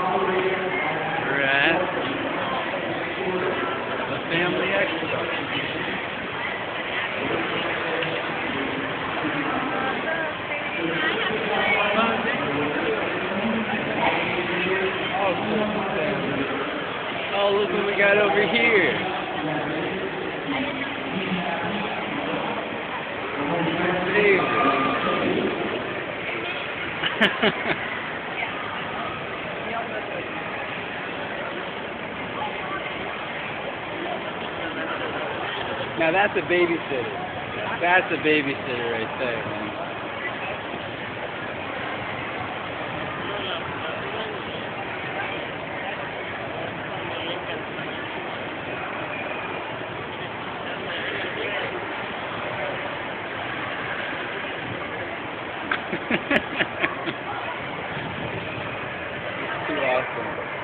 We're at the Family Expo. Oh, look what we got over here. Now that's a babysitter. That's a babysitter right there, man. Too awesome.